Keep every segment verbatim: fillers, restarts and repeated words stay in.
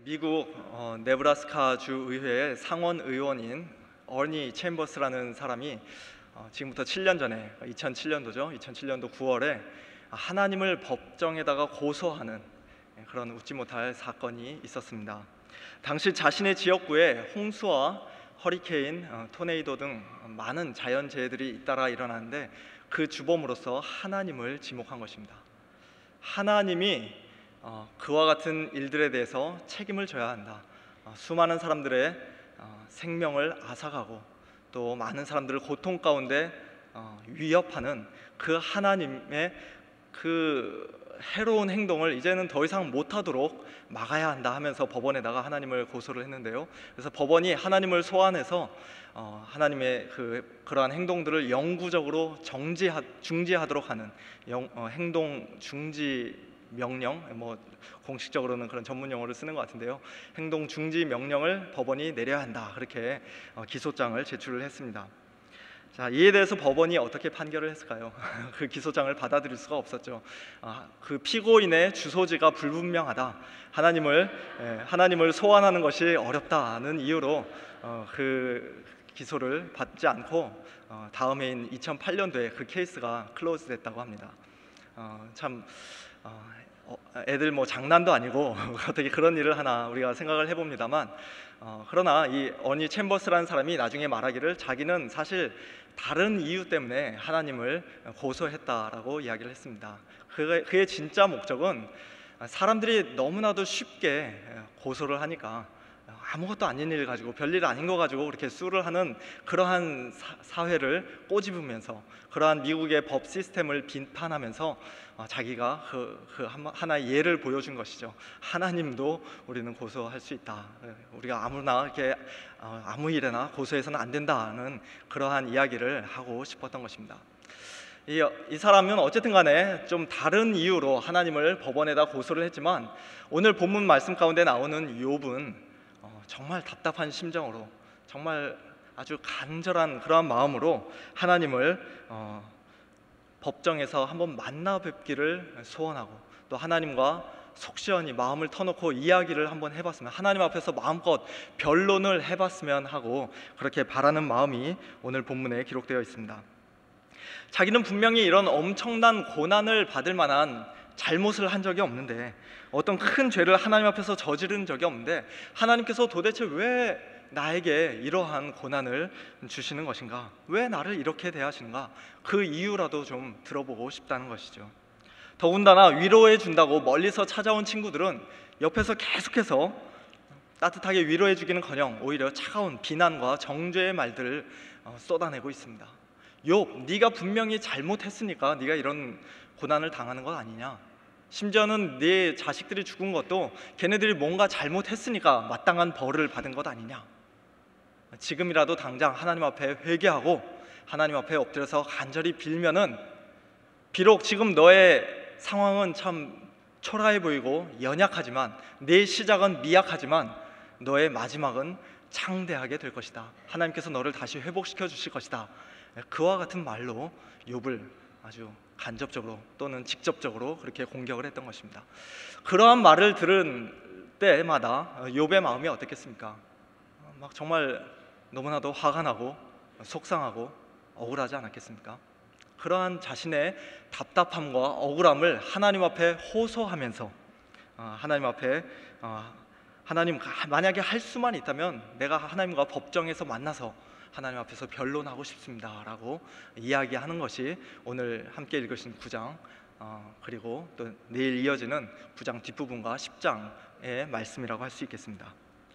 미국 어, 네브라스카 주 의회의 상원 의원인 어니 챔버스라는 사람이 어, 지금부터 칠 년 전에 이천칠 년도죠. 이천칠 년도 구월에 하나님을 법정에다가 고소하는 그런 웃지 못할 사건이 있었습니다. 당시 자신의 지역구에 홍수와 허리케인, 어, 토네이도 등 많은 자연재해들이 잇따라 일어났는데 그 주범으로서 하나님을 지목한 것입니다. 하나님이 어, 그와 같은 일들에 대해서 책임을 져야 한다. 어, 수많은 사람들의 어, 생명을 앗아가고 또 많은 사람들을 고통 가운데 어, 위협하는 그 하나님의 그 해로운 행동을 이제는 더 이상 못하도록 막아야 한다 하면서 법원에다가 하나님을 고소를 했는데요. 그래서 법원이 하나님을 소환해서 어, 하나님의 그 그러한 행동들을 영구적으로 정지하, 중지하도록 하는 영, 어, 행동 중지 명령, 뭐 공식적으로는 그런 전문 용어를 쓰는 것 같은데요. 행동 중지 명령을 법원이 내려야 한다. 그렇게 어, 기소장을 제출을 했습니다. 자, 이에 대해서 법원이 어떻게 판결을 했을까요? 그 기소장을 받아들일 수가 없었죠. 아, 그 피고인의 주소지가 불분명하다. 하나님을 예, 하나님을 소환하는 것이 어렵다는 이유로 어, 그 기소를 받지 않고 어, 다음 해인 이천팔 년도에 그 케이스가 클로즈됐다고 합니다. 어, 참 어, 애들 뭐 장난도 아니고 어떻게 그런 일을 하나 우리가 생각을 해봅니다만 어, 그러나 이 어니 챔버스라는 사람이 나중에 말하기를 자기는 사실 다른 이유 때문에 하나님을 고소했다라고 이야기를 했습니다. 그의, 그의 진짜 목적은 사람들이 너무나도 쉽게 고소를 하니까 아무것도 아닌 일 가지고 별일 아닌 거 가지고 그렇게 수를 하는 그러한 사, 사회를 꼬집으면서 그러한 미국의 법 시스템을 비판하면서 어, 자기가 그, 그 하나의 예를 보여준 것이죠. 하나님도 우리는 고소할 수 있다. 우리가 아무나 이렇게 어, 아무 일에나 고소해서는 안 된다는 그러한 이야기를 하고 싶었던 것입니다. 이, 이 사람은 어쨌든 간에 좀 다른 이유로 하나님을 법원에다 고소를 했지만 오늘 본문 말씀 가운데 나오는 욥은 어, 정말 답답한 심정으로 정말 아주 간절한 그러한 마음으로 하나님을 어, 법정에서 한번 만나 뵙기를 소원하고 또 하나님과 속 시원히 마음을 터놓고 이야기를 한번 해봤으면 하나님 앞에서 마음껏 변론을 해봤으면 하고 그렇게 바라는 마음이 오늘 본문에 기록되어 있습니다. 자기는 분명히 이런 엄청난 고난을 받을 만한 잘못을 한 적이 없는데 어떤 큰 죄를 하나님 앞에서 저지른 적이 없는데 하나님께서 도대체 왜 나에게 이러한 고난을 주시는 것인가? 왜 나를 이렇게 대하시는가? 그 이유라도 좀 들어보고 싶다는 것이죠. 더군다나 위로해 준다고 멀리서 찾아온 친구들은 옆에서 계속해서 따뜻하게 위로해 주기는커녕 오히려 차가운 비난과 정죄의 말들을 쏟아내고 있습니다. 욥, 네가 분명히 잘못했으니까 네가 이런 고난을 당하는 것 아니냐? 심지어는 네 자식들이 죽은 것도 걔네들이 뭔가 잘못했으니까 마땅한 벌을 받은 것 아니냐? 지금이라도 당장 하나님 앞에 회개하고 하나님 앞에 엎드려서 간절히 빌면은 비록 지금 너의 상황은 참 초라해 보이고 연약하지만 내 시작은 미약하지만 너의 마지막은 창대하게 될 것이다. 하나님께서 너를 다시 회복시켜 주실 것이다. 그와 같은 말로 욥을 아주 간접적으로 또는 직접적으로 그렇게 공격을 했던 것입니다. 그러한 말을 들은 때마다 욥의 마음이 어떻겠습니까? 막 정말 너무나도 화가 나고 속상하고 억울하지 않았겠습니까? 그러한 자신의 답답함과 억울함을 하나님 앞에 호소하면서 하나님 앞에 하나님 만약에 할 수만 있다면 내가 하나님과 법정에서 만나서 하나님 앞에서 변론하고 싶습니다 라고 이야기하는 것이 오늘 함께 읽으신 구 장 어, 그리고 또 내일 이어지는 구 장 뒷부분과 십 장의 말씀이라고 할 수 있겠습니다.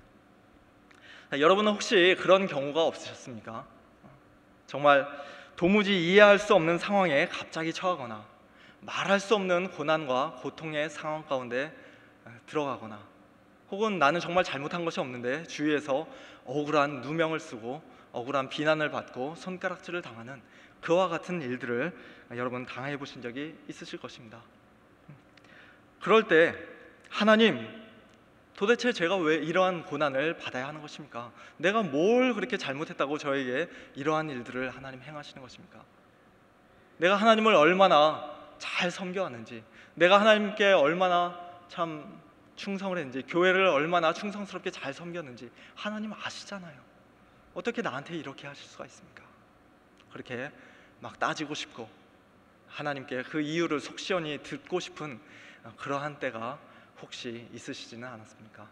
여러분은 혹시 그런 경우가 없으셨습니까? 정말 도무지 이해할 수 없는 상황에 갑자기 처하거나 말할 수 없는 고난과 고통의 상황 가운데 들어가거나 혹은 나는 정말 잘못한 것이 없는데 주위에서 억울한 누명을 쓰고 억울한 비난을 받고 손가락질을 당하는 그와 같은 일들을 여러분 당해 보신 적이 있으실 것입니다. 그럴 때 하나님, 도대체 제가 왜 이러한 고난을 받아야 하는 것입니까? 내가 뭘 그렇게 잘못했다고 저에게 이러한 일들을 하나님 행하시는 것입니까? 내가 하나님을 얼마나 잘 섬겨왔는지, 내가 하나님께 얼마나 참 충성을 했는지, 교회를 얼마나 충성스럽게 잘 섬겼는지 하나님 아시잖아요. 어떻게 나한테 이렇게 하실 수가 있습니까? 그렇게 막 따지고 싶고 하나님께 그 이유를 속 시원히 듣고 싶은 그러한 때가 혹시 있으시지는 않았습니까?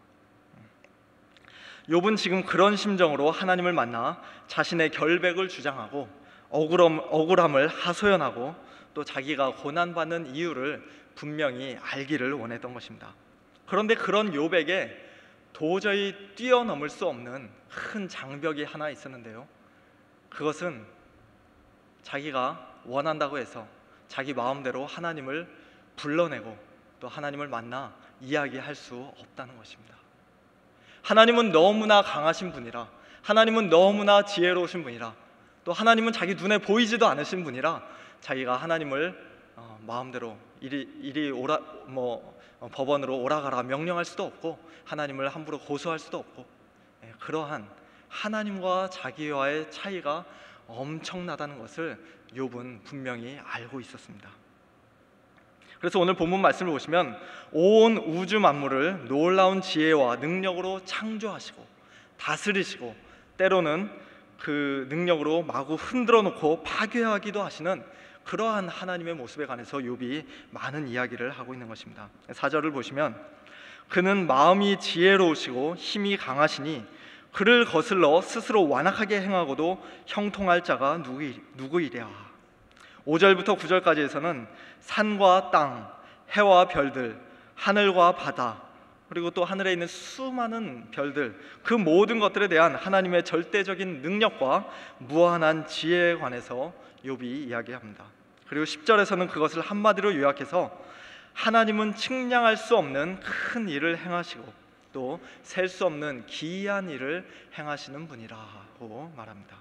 욥은 지금 그런 심정으로 하나님을 만나 자신의 결백을 주장하고 억울함, 억울함을 하소연하고 또 자기가 고난받는 이유를 분명히 알기를 원했던 것입니다. 그런데 그런 욥에게 도저히 뛰어넘을 수 없는 큰 장벽이 하나 있었는데요, 그것은 자기가 원한다고 해서 자기 마음대로 하나님을 불러내고 또 하나님을 만나 이야기할 수 없다는 것입니다. 하나님은 너무나 강하신 분이라, 하나님은 너무나 지혜로우신 분이라, 또 하나님은 자기 눈에 보이지도 않으신 분이라 자기가 하나님을 어, 마음대로 이리, 이리 오라, 뭐 어, 법원으로 오라가라 명령할 수도 없고 하나님을 함부로 고소할 수도 없고, 예, 그러한 하나님과 자기와의 차이가 엄청나다는 것을 욥은 분명히 알고 있었습니다. 그래서 오늘 본문 말씀을 보시면 온 우주 만물을 놀라운 지혜와 능력으로 창조하시고 다스리시고 때로는 그 능력으로 마구 흔들어 놓고 파괴하기도 하시는 그러한 하나님의 모습에 관해서 욥이 많은 이야기를 하고 있는 것입니다. 사 절을 보시면 그는 마음이 지혜로우시고 힘이 강하시니 그를 거슬러 스스로 완악하게 행하고도 형통할 자가 누구, 누구이랴. 오 절부터 구 절까지에서는 산과 땅, 해와 별들, 하늘과 바다, 그리고 또 하늘에 있는 수많은 별들, 그 모든 것들에 대한 하나님의 절대적인 능력과 무한한 지혜에 관해서 욥이 이야기합니다. 그리고 십 절에서는 그것을 한마디로 요약해서 하나님은 측량할 수 없는 큰 일을 행하시고 또 셀 수 없는 기이한 일을 행하시는 분이라고 말합니다.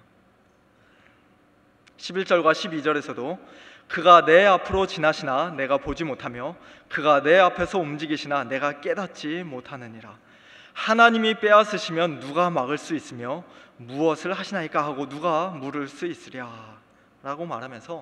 십일 절과 십이 절에서도 그가 내 앞으로 지나시나 내가 보지 못하며 그가 내 앞에서 움직이시나 내가 깨닫지 못하느니라. 하나님이 빼앗으시면 누가 막을 수 있으며 무엇을 하시나이까 하고 누가 물을 수 있으랴 라고 말하면서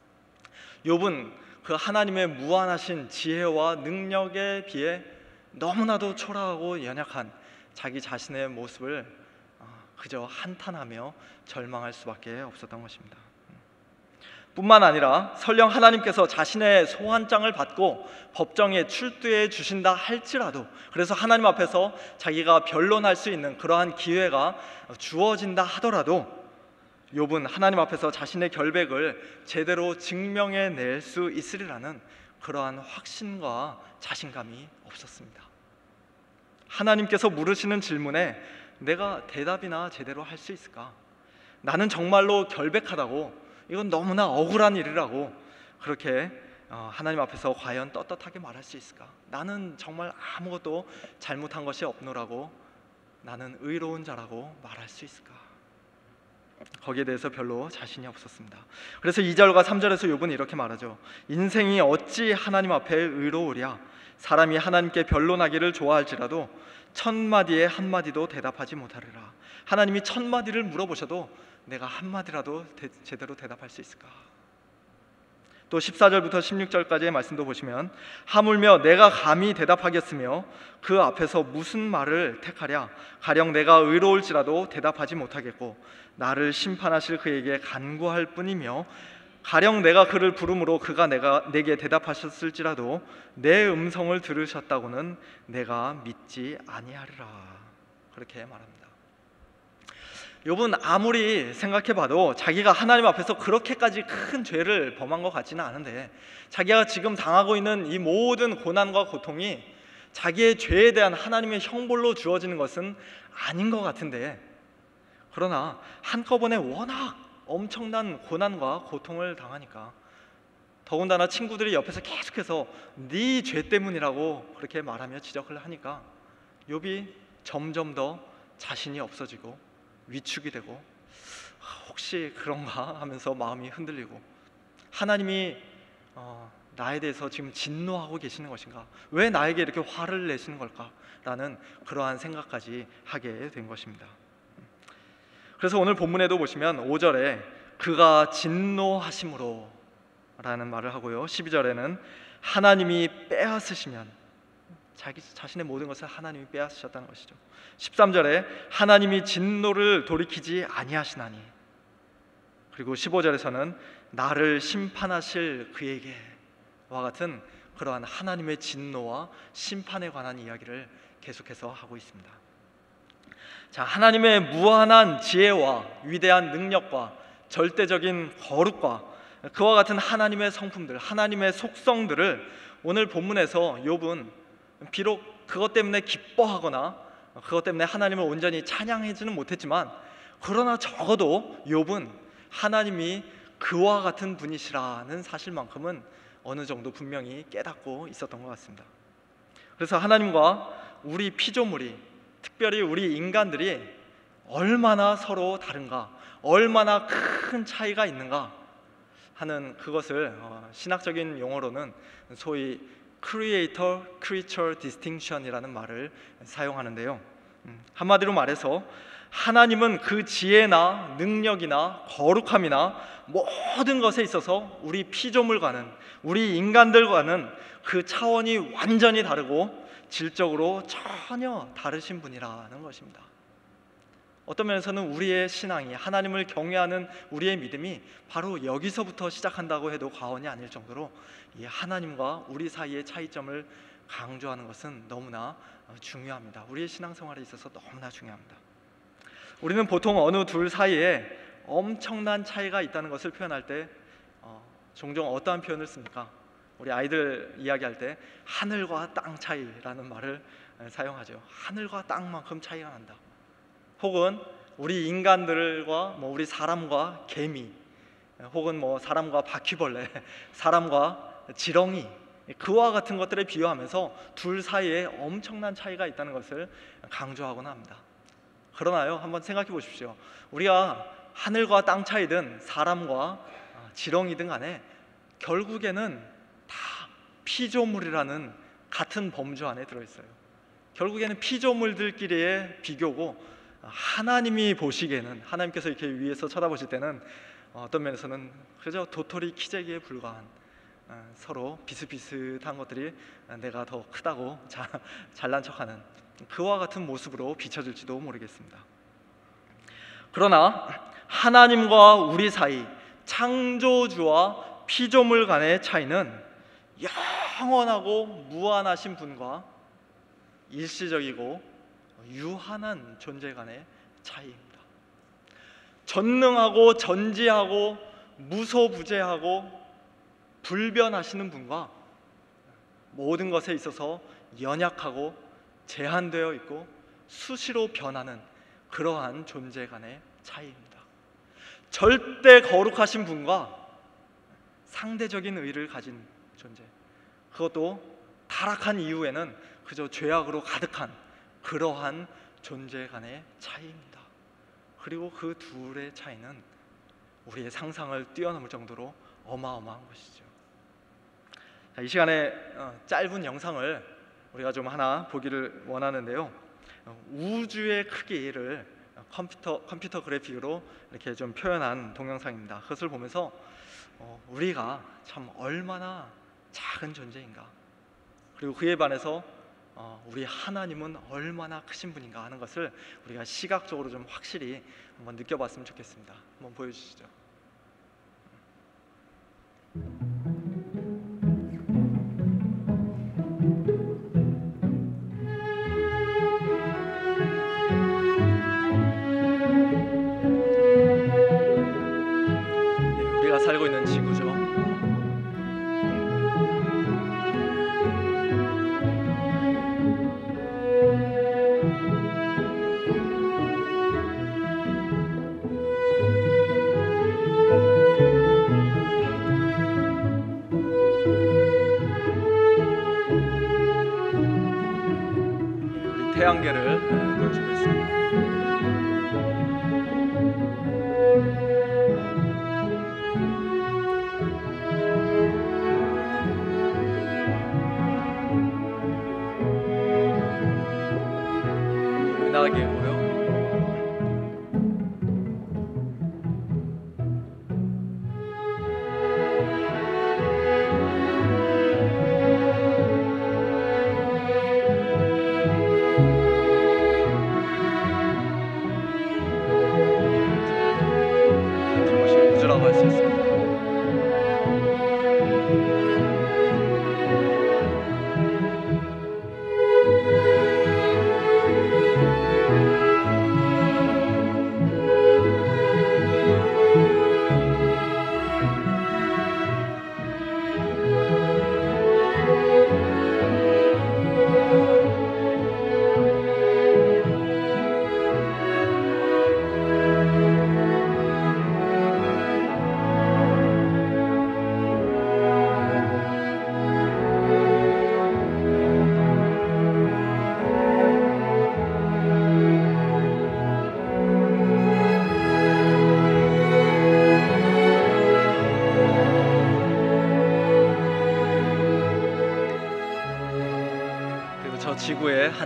욥은 그 하나님의 무한하신 지혜와 능력에 비해 너무나도 초라하고 연약한 자기 자신의 모습을 그저 한탄하며 절망할 수밖에 없었던 것입니다. 뿐만 아니라 설령 하나님께서 자신의 소환장을 받고 법정에 출두해 주신다 할지라도, 그래서 하나님 앞에서 자기가 변론할 수 있는 그러한 기회가 주어진다 하더라도 욥은 하나님 앞에서 자신의 결백을 제대로 증명해낼 수 있으리라는 그러한 확신과 자신감이 없었습니다. 하나님께서 물으시는 질문에 내가 대답이나 제대로 할 수 있을까? 나는 정말로 결백하다고, 이건 너무나 억울한 일이라고 그렇게 하나님 앞에서 과연 떳떳하게 말할 수 있을까? 나는 정말 아무것도 잘못한 것이 없노라고, 나는 의로운 자라고 말할 수 있을까? 거기에 대해서 별로 자신이 없었습니다. 그래서 이 절과 삼 절에서 욥은 이렇게 말하죠. 인생이 어찌 하나님 앞에 의로우랴. 사람이 하나님께 변론하기를 좋아할지라도 천마디에 한마디도 대답하지 못하리라. 하나님이 천마디를 물어보셔도 내가 한마디라도 대, 제대로 대답할 수 있을까? 또 십사 절부터 십육 절까지의 말씀도 보시면 하물며 내가 감히 대답하겠으며 그 앞에서 무슨 말을 택하랴. 가령 내가 의로울지라도 대답하지 못하겠고 나를 심판하실 그에게 간구할 뿐이며 가령 내가 그를 부름으로 그가 내가 내게 대답하셨을지라도 내 음성을 들으셨다고는 내가 믿지 아니하리라. 그렇게 말합니다. 욥은 아무리 생각해봐도 자기가 하나님 앞에서 그렇게까지 큰 죄를 범한 것 같지는 않은데, 자기가 지금 당하고 있는 이 모든 고난과 고통이 자기의 죄에 대한 하나님의 형벌로 주어지는 것은 아닌 것 같은데, 그러나 한꺼번에 워낙 엄청난 고난과 고통을 당하니까, 더군다나 친구들이 옆에서 계속해서 네 죄 때문이라고 그렇게 말하며 지적을 하니까 욥이 점점 더 자신이 없어지고 위축이 되고 혹시 그런가 하면서 마음이 흔들리고, 하나님이 어, 나에 대해서 지금 진노하고 계시는 것인가? 왜 나에게 이렇게 화를 내시는 걸까? 라는 그러한 생각까지 하게 된 것입니다. 그래서 오늘 본문에도 보시면 오 절에 그가 진노하심으로 라는 말을 하고요, 십이 절에는 하나님이 빼앗으시면 자기 자신의 모든 것을 하나님이 빼앗으셨다는 것이죠. 십삼 절에 하나님이 진노를 돌이키지 아니하시나니, 그리고 십오 절에서는 나를 심판하실 그에게와 같은 그러한 하나님의 진노와 심판에 관한 이야기를 계속해서 하고 있습니다. 자, 하나님의 무한한 지혜와 위대한 능력과 절대적인 거룩과 그와 같은 하나님의 성품들, 하나님의 속성들을 오늘 본문에서 욥은 비록 그것 때문에 기뻐하거나 그것 때문에 하나님을 온전히 찬양하지는 못했지만, 그러나 적어도 욥은 하나님이 그와 같은 분이시라는 사실만큼은 어느 정도 분명히 깨닫고 있었던 것 같습니다. 그래서 하나님과 우리 피조물이, 특별히 우리 인간들이 얼마나 서로 다른가, 얼마나 큰 차이가 있는가 하는 그것을 신학적인 용어로는 소위 Creator Creature Distinction이라는 말을 사용하는데요. 한마디로 말해서 하나님은 그 지혜나 능력이나 거룩함이나 모든 것에 있어서 우리 피조물과는, 우리 인간들과는 그 차원이 완전히 다르고 질적으로 전혀 다르신 분이라는 것입니다. 어떤 면에서는 우리의 신앙이, 하나님을 경외하는 우리의 믿음이 바로 여기서부터 시작한다고 해도 과언이 아닐 정도로 이 하나님과 우리 사이의 차이점을 강조하는 것은 너무나 중요합니다. 우리의 신앙생활에 있어서 너무나 중요합니다. 우리는 보통 어느 둘 사이에 엄청난 차이가 있다는 것을 표현할 때 어, 종종 어떠한 표현을 씁니까? 우리 아이들 이야기할 때 하늘과 땅 차이라는 말을 사용하죠. 하늘과 땅만큼 차이가 난다. 혹은 우리 인간들과 뭐 우리 사람과 개미, 혹은 뭐 사람과 바퀴벌레, 사람과 지렁이, 그와 같은 것들에 비유하면서 둘 사이에 엄청난 차이가 있다는 것을 강조하곤 합니다. 그러나요, 한번 생각해 보십시오. 우리가 하늘과 땅 차이든 사람과 지렁이든 간에 결국에는 다 피조물이라는 같은 범주 안에 들어있어요. 결국에는 피조물들끼리의 비교고, 하나님이 보시기에는, 하나님께서 이렇게 위에서 쳐다보실 때는 어떤 면에서는 그저 도토리 키재기에 불과한, 서로 비슷비슷한 것들이 내가 더 크다고 자, 잘난 척하는 그와 같은 모습으로 비춰질지도 모르겠습니다. 그러나 하나님과 우리 사이, 창조주와 피조물 간의 차이는 영원하고 무한하신 분과 일시적이고 유한한 존재 간의 차이입니다. 전능하고 전지하고 무소부재하고 불변하시는 분과 모든 것에 있어서 연약하고 제한되어 있고 수시로 변하는 그러한 존재 간의 차이입니다. 절대 거룩하신 분과 상대적인 의를 가진 존재, 그것도 타락한 이후에는 그저 죄악으로 가득한 그러한 존재 간의 차이입니다. 그리고 그 둘의 차이는 우리의 상상을 뛰어넘을 정도로 어마어마한 것이죠. 자, 이 시간에 어, 짧은 영상을 우리가 좀 하나 보기를 원하는데요. 어, 우주의 크기를 컴퓨터 컴퓨터 그래픽으로 이렇게 좀 표현한 동영상입니다. 그것을 보면서 어, 우리가 참 얼마나 작은 존재인가, 그리고 그에 반해서 어, 우리 하나님은 얼마나 크신 분인가 하는 것을 우리가 시각적으로 좀 확실히 한번 느껴봤으면 좋겠습니다. 한번 보여주시죠. 네, 우리가 살고 있는 지구죠. 태양계를 보여주고 있습니다. 은하계고요.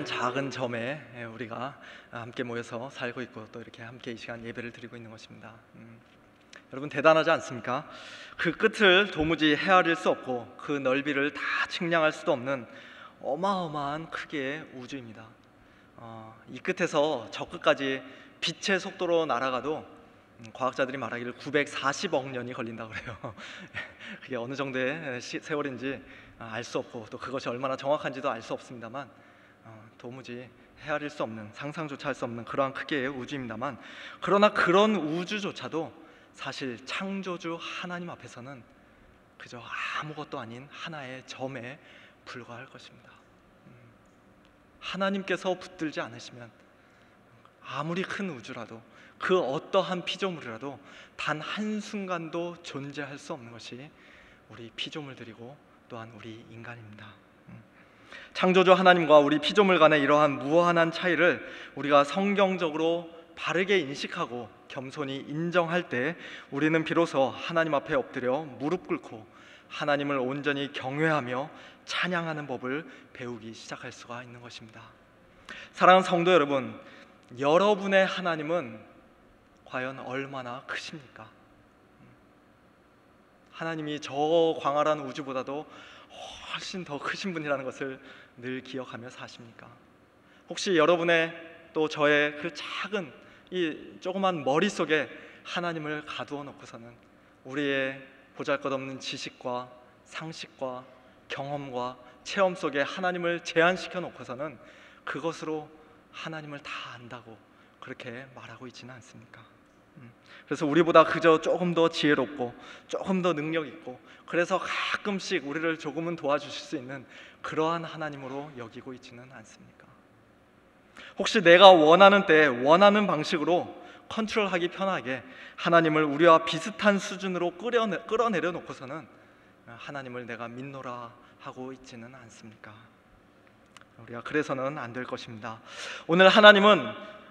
작은 점에 우리가 함께 모여서 살고 있고 또 이렇게 함께 이 시간 예배를 드리고 있는 것입니다. 음, 여러분 대단하지 않습니까? 그 끝을 도무지 헤아릴 수 없고 그 넓이를 다 측량할 수도 없는 어마어마한 크기의 우주입니다. 어, 이 끝에서 저 끝까지 빛의 속도로 날아가도 음, 과학자들이 말하기를 구백사십억 년이 걸린다고 그래요. 그게 어느 정도의 시, 세월인지 알 수 없고 또 그것이 얼마나 정확한지도 알 수 없습니다만 어, 도무지 헤아릴 수 없는, 상상조차 할 수 없는 그러한 크기의 우주입니다만, 그러나 그런 우주조차도 사실 창조주 하나님 앞에서는 그저 아무것도 아닌 하나의 점에 불과할 것입니다. 음, 하나님께서 붙들지 않으시면 아무리 큰 우주라도 그 어떠한 피조물이라도 단 한순간도 존재할 수 없는 것이 우리 피조물들이고 또한 우리 인간입니다. 창조주 하나님과 우리 피조물 간의 이러한 무한한 차이를 우리가 성경적으로 바르게 인식하고 겸손히 인정할 때 우리는 비로소 하나님 앞에 엎드려 무릎 꿇고 하나님을 온전히 경외하며 찬양하는 법을 배우기 시작할 수가 있는 것입니다. 사랑하는 성도 여러분, 여러분의 하나님은 과연 얼마나 크십니까? 하나님이 저 광활한 우주보다도 훨씬 더 크신 분이라는 것을 늘 기억하며 사십니까? 혹시 여러분의 또 저의 그 작은 이 조그만 머릿속에 하나님을 가두어 놓고서는 우리의 보잘것없는 지식과 상식과 경험과 체험 속에 하나님을 제한시켜 놓고서는 그것으로 하나님을 다 안다고 그렇게 말하고 있지는 않습니까? 그래서 우리보다 그저 조금 더 지혜롭고 조금 더 능력 있고 그래서 가끔씩 우리를 조금은 도와주실 수 있는 그러한 하나님으로 여기고 있지는 않습니까? 혹시 내가 원하는 때 원하는 방식으로 컨트롤하기 편하게 하나님을 우리와 비슷한 수준으로 끌어내, 끌어내려 놓고서는 하나님을 내가 믿노라 하고 있지는 않습니까? 우리가 그래서는 안 될 것입니다. 오늘 하나님은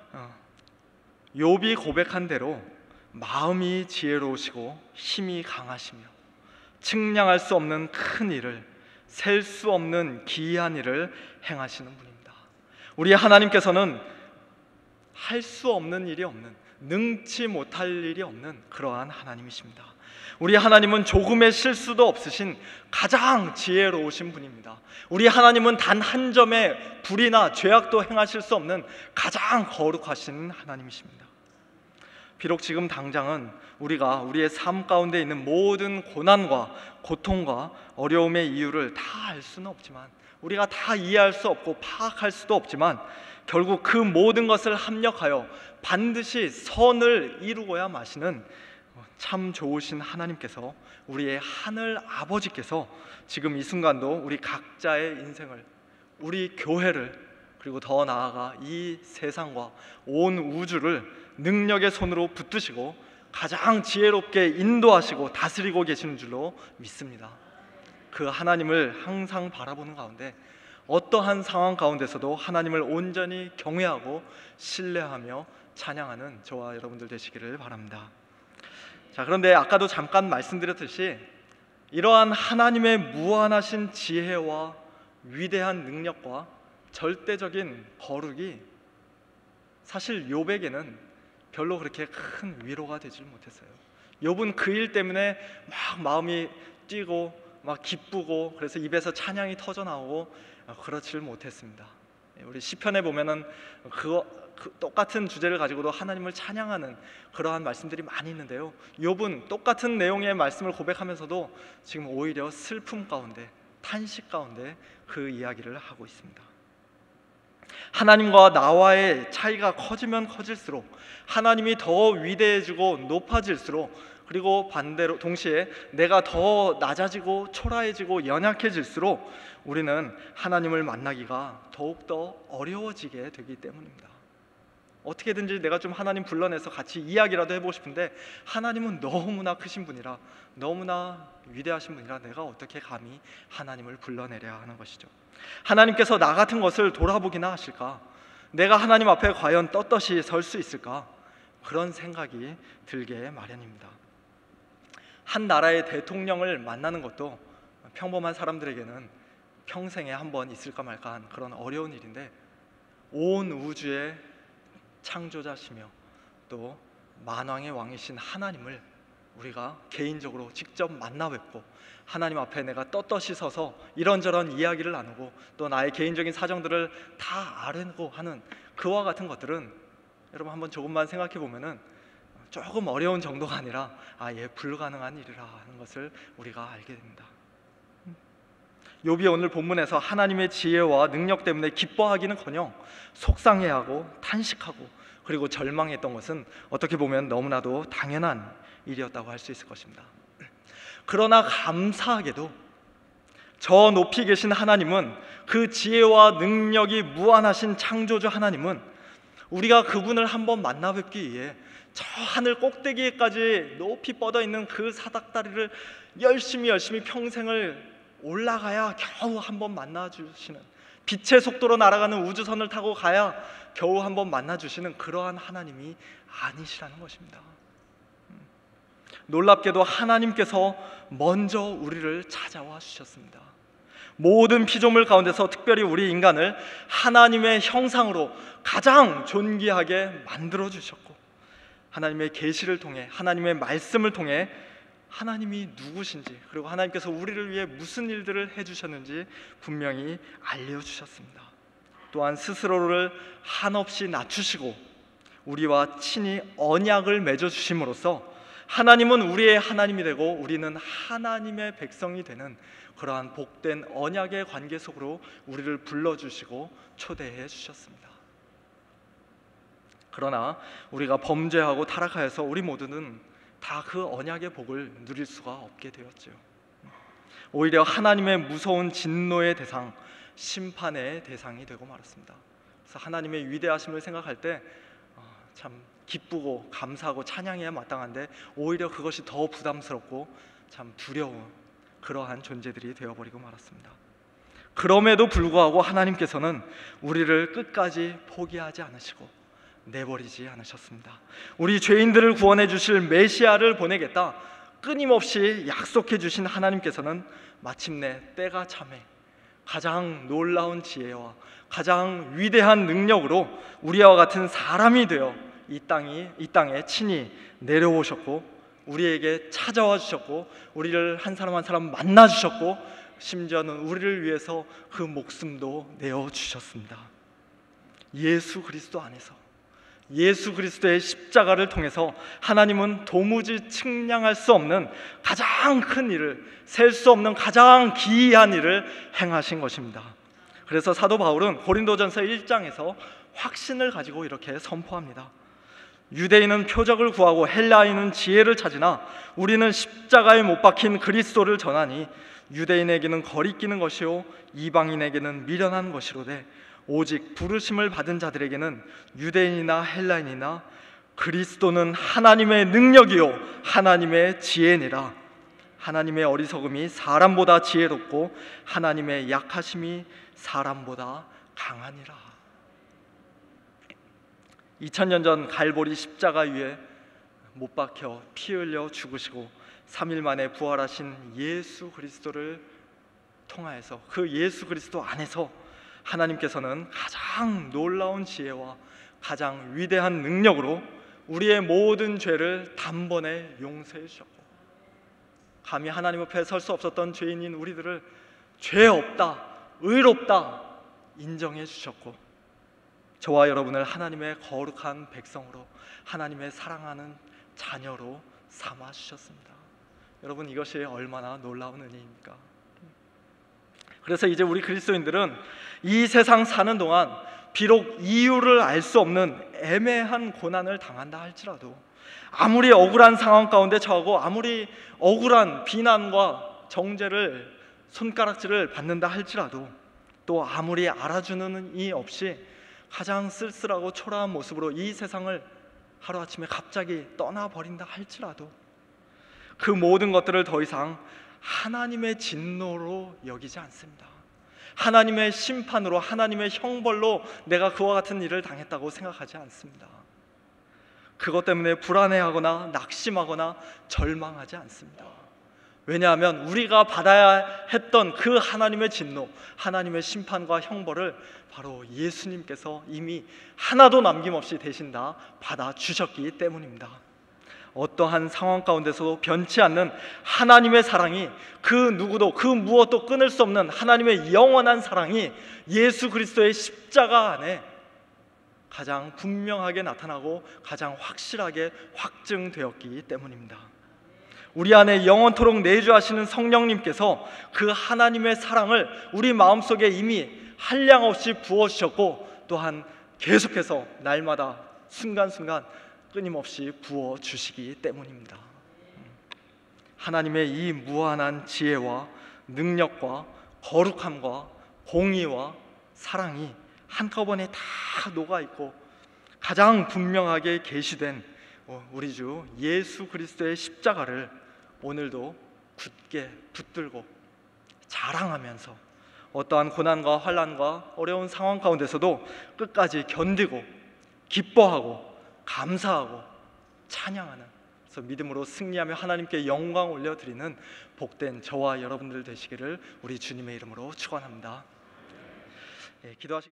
욥이 고백한 대로 마음이 지혜로우시고 힘이 강하시며 측량할 수 없는 큰 일을, 셀 수 없는 기이한 일을 행하시는 분입니다. 우리 하나님께서는 할 수 없는 일이 없는, 능치 못할 일이 없는 그러한 하나님이십니다. 우리 하나님은 조금의 실수도 없으신 가장 지혜로우신 분입니다. 우리 하나님은 단 한 점의 불이나 죄악도 행하실 수 없는 가장 거룩하신 하나님이십니다. 비록 지금 당장은 우리가 우리의 삶 가운데 있는 모든 고난과 고통과 어려움의 이유를 다 알 수는 없지만, 우리가 다 이해할 수 없고 파악할 수도 없지만, 결국 그 모든 것을 합력하여 반드시 선을 이루고야 마시는 참 좋으신 하나님께서, 우리의 하늘 아버지께서 지금 이 순간도 우리 각자의 인생을, 우리 교회를, 그리고 더 나아가 이 세상과 온 우주를 능력의 손으로 붙드시고 가장 지혜롭게 인도하시고 다스리고 계시는 줄로 믿습니다. 그 하나님을 항상 바라보는 가운데 어떠한 상황 가운데서도 하나님을 온전히 경외하고 신뢰하며 찬양하는 저와 여러분들 되시기를 바랍니다. 자, 그런데 아까도 잠깐 말씀드렸듯이 이러한 하나님의 무한하신 지혜와 위대한 능력과 절대적인 거룩이 사실 욥에게는 별로 그렇게 큰 위로가 되질 못했어요. 욥은 그 일 때문에 막 마음이 뛰고 막 기쁘고 그래서 입에서 찬양이 터져 나오고 그렇지를 못했습니다. 우리 시편에 보면은 그거 그 똑같은 주제를 가지고도 하나님을 찬양하는 그러한 말씀들이 많이 있는데요, 욥은 똑같은 내용의 말씀을 고백하면서도 지금 오히려 슬픔 가운데, 탄식 가운데 그 이야기를 하고 있습니다. 하나님과 나와의 차이가 커지면 커질수록 하나님이 더 위대해지고 높아질수록, 그리고 반대로 동시에 내가 더 낮아지고 초라해지고 연약해질수록 우리는 하나님을 만나기가 더욱더 어려워지게 되기 때문입니다. 어떻게든지 내가 좀 하나님 불러내서 같이 이야기라도 해보고 싶은데 하나님은 너무나 크신 분이라, 너무나 위대하신 분이라 내가 어떻게 감히 하나님을 불러내려 하는 것이죠. 하나님께서 나 같은 것을 돌아보기나 하실까? 내가 하나님 앞에 과연 떳떳이 설 수 있을까? 그런 생각이 들게 마련입니다. 한 나라의 대통령을 만나는 것도 평범한 사람들에게는 평생에 한 번 있을까 말까 한 그런 어려운 일인데, 온 우주의 창조자시며 또 만왕의 왕이신 하나님을 우리가 개인적으로 직접 만나 뵙고 하나님 앞에 내가 떳떳이 서서 이런저런 이야기를 나누고 또 나의 개인적인 사정들을 다 아뢰고 하는 그와 같은 것들은 여러분 한번 조금만 생각해 보면은 조금 어려운 정도가 아니라 아예 불가능한 일이라 하는 것을 우리가 알게 됩니다. 욥이 오늘 본문에서 하나님의 지혜와 능력 때문에 기뻐하기는커녕 속상해하고 탄식하고 그리고 절망했던 것은 어떻게 보면 너무나도 당연한 일이었다고 할 수 있을 것입니다. 그러나 감사하게도 저 높이 계신 하나님은, 그 지혜와 능력이 무한하신 창조주 하나님은 우리가 그분을 한번 만나 뵙기 위해 저 하늘 꼭대기에까지 높이 뻗어 있는 그 사닥다리를 열심히 열심히 평생을 올라가야 겨우 한번 만나 주시는, 빛의 속도로 날아가는 우주선을 타고 가야 겨우 한번 만나 주시는 그러한 하나님이 아니시라는 것입니다. 놀랍게도 하나님께서 먼저 우리를 찾아와 주셨습니다. 모든 피조물 가운데서 특별히 우리 인간을 하나님의 형상으로 가장 존귀하게 만들어 주셨고, 하나님의 계시를 통해, 하나님의 말씀을 통해 하나님이 누구신지, 그리고 하나님께서 우리를 위해 무슨 일들을 해주셨는지 분명히 알려주셨습니다. 또한 스스로를 한없이 낮추시고 우리와 친히 언약을 맺어주심으로써 하나님은 우리의 하나님이 되고 우리는 하나님의 백성이 되는 그러한 복된 언약의 관계 속으로 우리를 불러주시고 초대해 주셨습니다. 그러나 우리가 범죄하고 타락하여서 우리 모두는 다 그 언약의 복을 누릴 수가 없게 되었죠. 오히려 하나님의 무서운 진노의 대상, 심판의 대상이 되고 말았습니다. 그래서 하나님의 위대하심을 생각할 때 참 기쁘고 감사하고 찬양해야 마땅한데 오히려 그것이 더 부담스럽고 참 두려운 그러한 존재들이 되어버리고 말았습니다. 그럼에도 불구하고 하나님께서는 우리를 끝까지 포기하지 않으시고 내버리지 않으셨습니다. 우리 죄인들을 구원해 주실 메시아를 보내겠다 끊임없이 약속해 주신 하나님께서는 마침내 때가 참에 가장 놀라운 지혜와 가장 위대한 능력으로 우리와 같은 사람이 되어 이 땅이 이 땅에 친히 내려오셨고 우리에게 찾아와 주셨고 우리를 한 사람 한 사람 만나 주셨고 심지어는 우리를 위해서 그 목숨도 내어 주셨습니다. 예수 그리스도 안에서, 예수 그리스도의 십자가를 통해서 하나님은 도무지 측량할 수 없는 가장 큰 일을, 셀 수 없는 가장 기이한 일을 행하신 것입니다. 그래서 사도 바울은 고린도전서 일 장에서 확신을 가지고 이렇게 선포합니다. 유대인은 표적을 구하고 헬라인은 지혜를 찾으나 우리는 십자가에 못 박힌 그리스도를 전하니 유대인에게는 거리끼는 것이요 이방인에게는 미련한 것이로되 오직 부르심을 받은 자들에게는 유대인이나 헬라인이나 그리스도는 하나님의 능력이요 하나님의 지혜니라. 하나님의 어리석음이 사람보다 지혜롭고 하나님의 약하심이 사람보다 강하니라. 이천 년 전 갈보리 십자가 위에 못 박혀 피 흘려 죽으시고 삼 일 만에 부활하신 예수 그리스도를 통하여서, 그 예수 그리스도 안에서 하나님께서는 가장 놀라운 지혜와 가장 위대한 능력으로 우리의 모든 죄를 단번에 용서해 주셨고, 감히 하나님 앞에 설 수 없었던 죄인인 우리들을 죄 없다, 의롭다 인정해 주셨고, 저와 여러분을 하나님의 거룩한 백성으로, 하나님의 사랑하는 자녀로 삼아 주셨습니다. 여러분, 이것이 얼마나 놀라운 은혜입니까? 그래서 이제 우리 그리스도인들은 이 세상 사는 동안 비록 이유를 알 수 없는 애매한 고난을 당한다 할지라도, 아무리 억울한 상황 가운데 처하고 아무리 억울한 비난과 정죄를, 손가락질을 받는다 할지라도, 또 아무리 알아주는 이 없이 가장 쓸쓸하고 초라한 모습으로 이 세상을 하루아침에 갑자기 떠나버린다 할지라도 그 모든 것들을 더 이상 하나님의 진노로 여기지 않습니다. 하나님의 심판으로, 하나님의 형벌로 내가 그와 같은 일을 당했다고 생각하지 않습니다. 그것 때문에 불안해하거나 낙심하거나 절망하지 않습니다. 왜냐하면 우리가 받아야 했던 그 하나님의 진노, 하나님의 심판과 형벌을 바로 예수님께서 이미 하나도 남김없이 대신 다 받아주셨기 때문입니다. 어떠한 상황 가운데서도 변치 않는 하나님의 사랑이, 그 누구도 그 무엇도 끊을 수 없는 하나님의 영원한 사랑이 예수 그리스도의 십자가 안에 가장 분명하게 나타나고 가장 확실하게 확증되었기 때문입니다. 우리 안에 영원토록 내주하시는 성령님께서 그 하나님의 사랑을 우리 마음속에 이미 한량없이 부어주셨고, 또한 계속해서 날마다 순간순간 끊임없이 부어주시기 때문입니다. 하나님의 이 무한한 지혜와 능력과 거룩함과 공의와 사랑이 한꺼번에 다 녹아있고 가장 분명하게 계시된 우리 주 예수 그리스도의 십자가를 오늘도 굳게 붙들고 자랑하면서 어떠한 고난과 환난과 어려운 상황 가운데서도 끝까지 견디고 기뻐하고 감사하고 찬양하는, 그래서 믿음으로 승리하며 하나님께 영광 올려드리는 복된 저와 여러분들 되시기를 우리 주님의 이름으로 축원합니다. 예, 기도하시.